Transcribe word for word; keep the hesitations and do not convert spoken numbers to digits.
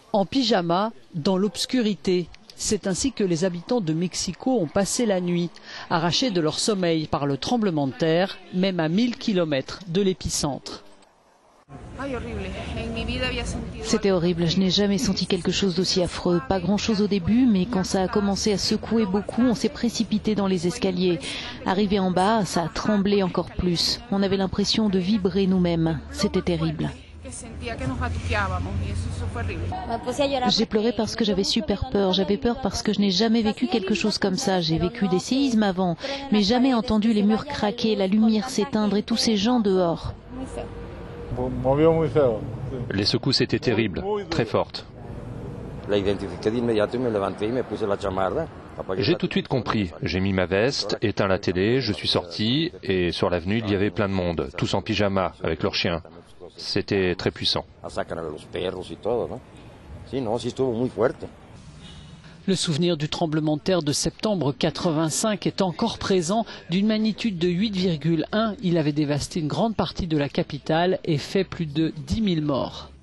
En pyjama, dans l'obscurité. C'est ainsi que les habitants de Mexico ont passé la nuit, arrachés de leur sommeil par le tremblement de terre, même à mille kilomètres de l'épicentre. C'était horrible, je n'ai jamais senti quelque chose d'aussi affreux. Pas grand-chose au début, mais quand ça a commencé à secouer beaucoup, on s'est précipité dans les escaliers. Arrivé en bas, ça a tremblé encore plus. On avait l'impression de vibrer nous-mêmes. C'était terrible. J'ai pleuré parce que j'avais super peur. J'avais peur parce que je n'ai jamais vécu quelque chose comme ça. J'ai vécu des séismes avant, mais jamais entendu les murs craquer, la lumière s'éteindre et tous ces gens dehors. Les secousses étaient terribles, très fortes. J'ai tout de suite compris. J'ai mis ma veste, éteint la télé, je suis sorti et sur l'avenue il y avait plein de monde, tous en pyjama, avec leurs chiens. C'était très puissant. Le souvenir du tremblement de terre de septembre quatre-vingt-cinq est encore présent. D'une magnitude de huit virgule un, il avait dévasté une grande partie de la capitale et fait plus de dix mille morts.